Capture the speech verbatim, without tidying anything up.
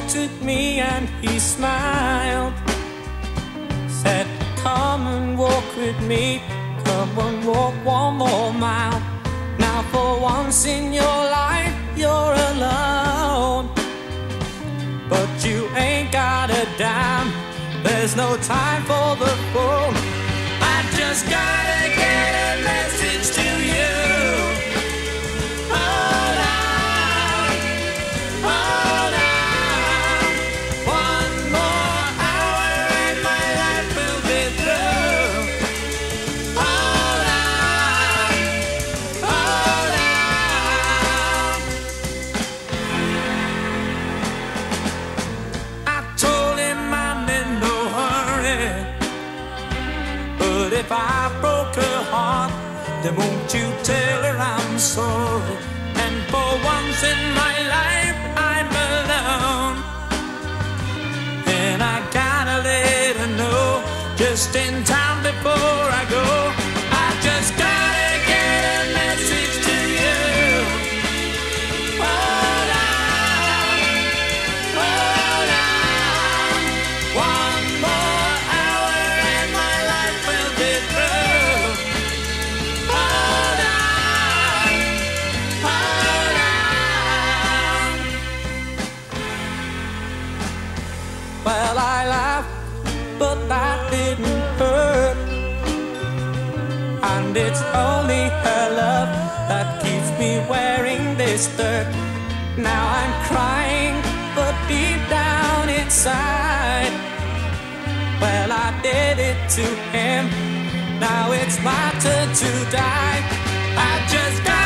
looked at me and he smiled, said, come and walk with me, come and walk one more mile. Now for once in your life you're alone, but you ain't got a dime, there's no time for the phone. I just gotta get a message to you. Hold on, hold on, one more hour and my life will be through. Hold on, hold on. I told him I'm in no hurry, but if I broke her heart, then won't you tell her I'm sorry? And for once in my life I'm alone, and I gotta let her know just in time before I go. I just gotta get a message to you. Hold on, hold on, one more hour and my life will be through. Hold on, hold on. Well, I laughed, but that didn't hurt, and it's only her love that keeps me wearing this dirt. Now I'm crying, but deep down inside, well, I did it to him, now it's my turn to die. I just got